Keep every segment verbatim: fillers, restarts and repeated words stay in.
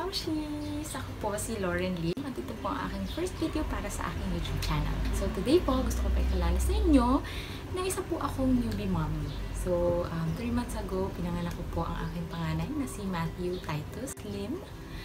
Mamshis! Ako po si Lauren Lee. Nandito po ang aking first video para sa aking YouTube channel. So today po, gusto ko pa ikalala sa inyo na isa po akong newbie mommy. So, um, three months ago, pinanganak ko po ang aking panganay na si Matthew Titus Lim.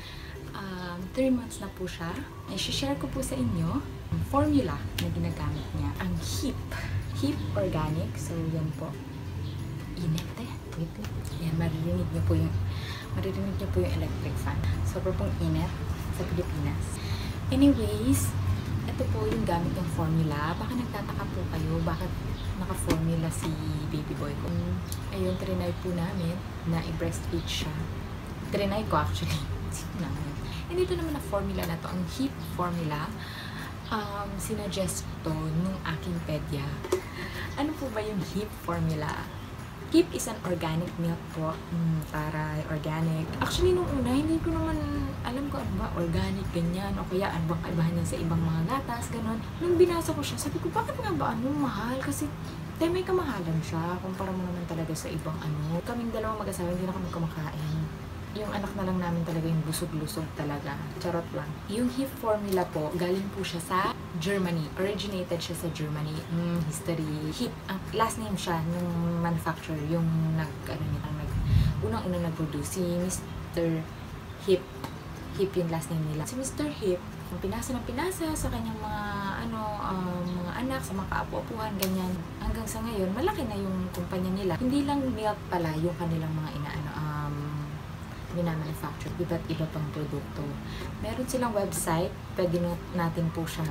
Um, three months na po siya. I-share ko po sa inyo ang formula na ginagamit niya. Ang Hip. Hip Organic. So, yan po. Init eh. Yan, maririnig niyo po yung maririnig niyo po yung electric fan. Sobrang pong init sa Pilipinas. Anyways, ito po yung gamit ng formula. Baka nagtataka po kayo, bakit naka-formula si baby boy ko. Ayun, trinay po namin na i-breastfeed siya. Trinay ko actually. namin. And ito naman na formula na to, ang Hip formula. Um, sinuggest to nung aking pedya. Ano po ba yung Hip formula? Hip is an organic milk po. Mm, taray, organic. Actually, nung una, hindi ko naman alam ko ano ba, organic, ganyan. O kaya, ano bang kaibahan niya sa ibang mga gatas, ganon. Nung binasa ko siya, sabi ko, bakit nga ba ano, mahal? Kasi, te, may kamahalan siya. Kumpara mo naman talaga sa ibang ano. Kaming dalawang mag-asawa, hindi na kami kumakain. Yung anak na lang namin talaga yung busog-lusog talaga. Charot lang. Yung Hip formula po, galing po siya sa Germany. Originated siya sa Germany. Mm, history. Hip. Ang last name siya nung manufacturer. Yung nag, ano nila, nag, unang-unang nag-produce. Si mister Hip. Hip yung last name nila. Si mister Hip, pinasa ng pinasa sa kanyang mga, ano, um, mga anak, sa mga kaapu-apuhan, ganyan. Hanggang sa ngayon, malaki na yung kumpanya nila. Hindi lang milk pala yung kanilang mga inaano, um, minamanufacture, iba't iba pang produkto. Meron silang website, pwede natin po siya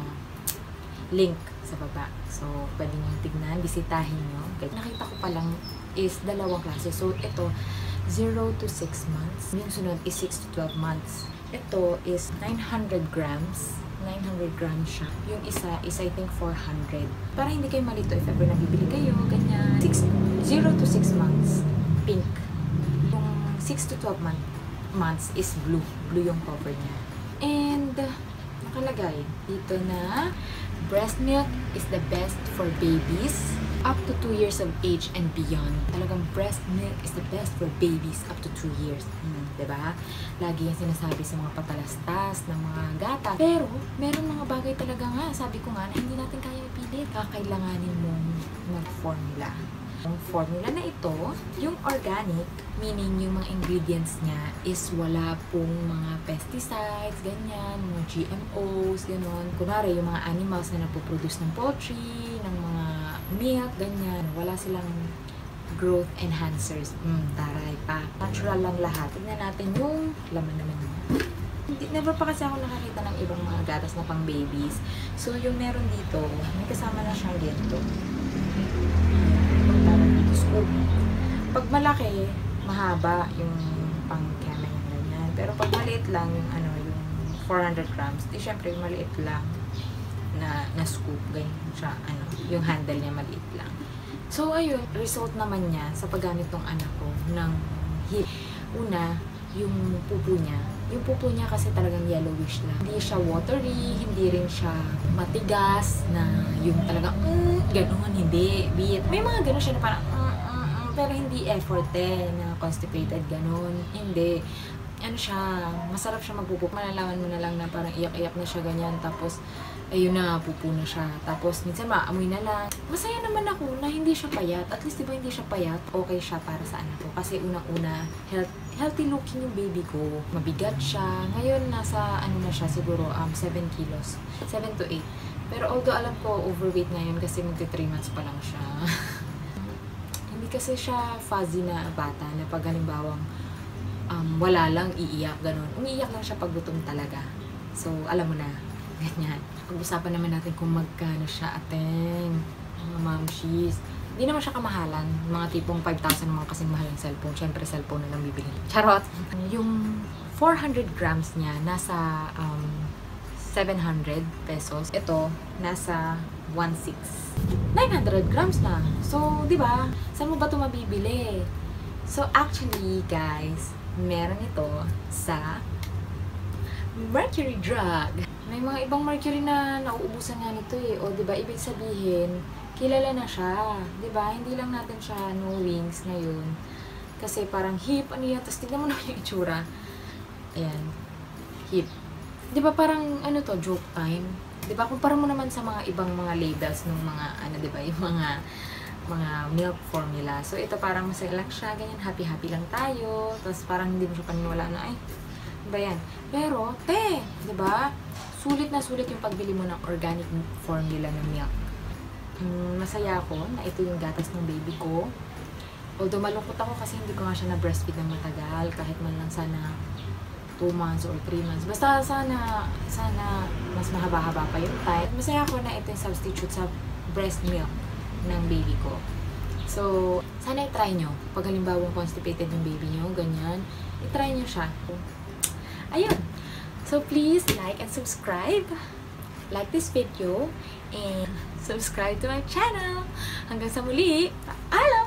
link sa baba. So, pwede nyo tignan, bisitahin nyo. Nakita ko pa lang is dalawang klase. So, ito, zero to six months. Yung sunod is six to twelve months. Ito is nine hundred grams. nine hundred grams siya. Yung isa is I think four hundred. Para hindi kayo malito if ever nabibili kayo, ganyan. zero to six months. Pink. six to twelve month, months is blue. Blue yung cover niya. And, uh, nakalagay dito na breast milk is the best for babies up to two years of age and beyond. Talagang breast milk is the best for babies up to two years. Hmm, diba? Lagi yung sinasabi sa mga patalastas ng mga gata. Pero, meron mga bagay talaga nga, sabi ko nga, na hindi natin kaya ipilit. Kakailanganin mong mag-formula. Ang formula na ito, yung organic, meaning yung mga ingredients niya is wala pong mga pesticides, ganyan, mga G M Os, gano'n. Kunwari, yung mga animals na napoproduce ng poultry, ng mga milk, ganyan. Wala silang growth enhancers. Mm, taray pa. Natural lang lahat. Tignan natin yung laman naman niya. Never pa kasi ako nakakita ng ibang mga gatas na pang babies. So, yung meron dito, may kasama na siyang ganito. Scoop. Pag malaki, mahaba yung pang-kema yung ganyan. Pero pag maliit lang, yung ano, yung four hundred grams, di syempre maliit lang na, na scoop. Ganyan siya, ano, yung handle niya maliit lang. So, ayun, result naman niya sa paggamit ng anak ko ng Hip. Una, yung pupo niya. Yung pupo niya kasi talagang yellowish lang. Hindi siya watery, hindi rin siya matigas na yung talagang, mm, gano'n, hindi, bit. May mga gano'n siya na parang, mm, mm, mm, pero hindi effort eh, na constipated, gano'n. Hindi. Ano siya, masarap siya magpupo. Malalaman mo na lang na parang iyak-iyak na siya ganyan. Tapos, ayun na, pupo na siya. Tapos, minsan maamoy na lang. Masaya naman ako na hindi siya payat. At least, diba hindi siya payat, okay siya para sa anak ko. Kasi unang-una, health, healthy looking yung baby ko. Mabigat siya. Ngayon, nasa, ano na siya, siguro, um, seven kilos. seven to eight. Pero although alam ko, overweight ngayon kasi magti three months pa lang siya. Hindi kasi siya fuzzy na bata na pag halimbawang Um, wala lang, iiyak, ganun. Umiiyak lang siya pag gutom talaga. So, alam mo na, ganyan. Pag-usapan naman natin kung magkano siya, ateng, mga mamshis. Hindi naman siya kamahalan. Mga tipong five thousand mga kasing mahal ng cellphone. Siyempre, cellphone na lang bibili. Charot! Yung four hundred grams niya, nasa um, seven hundred pesos. Ito, nasa one six. nine hundred grams na. So, di ba? Saan mo ba ito mabibili? So, actually, guys, meron ito sa Mercury Drug. May mga ibang Mercury na nauubusan nga nito eh. O, diba, ibig sabihin, kilala na siya. Diba, hindi lang natin siya no wings ngayon. Kasi parang Hip, ano yan, tapos tignan mo na yung itsura. Ayan. hip. Di ba parang, ano to, joke time? Di ba, kumpara mo naman sa mga ibang mga labels ng mga, ano, di ba, yung mga, mga milk formula. So, ito parang masaya lang siya, ganyan, happy-happy lang tayo. Tapos parang hindi mo siya paniniwala na, ay, ba yan? Pero, te, di ba, sulit na sulit yung pagbili mo ng organic formula ng milk. Um, masaya ako na ito yung gatas ng baby ko. Although malungkot ako kasi hindi ko nga siya na-breastfeed ng matagal, kahit man lang sana two months or three months. Basta sana, sana mas mahaba-haba pa yung time. Masaya ako na ito yung substitute sa breast milk ng baby ko. So, sana i-try nyo. Pag halimbawa constipated yung baby nyo, ganyan, i-try nyo siya. Ayun. So, please like and subscribe. Like this video and subscribe to my channel. Hanggang sa muli. Paalam!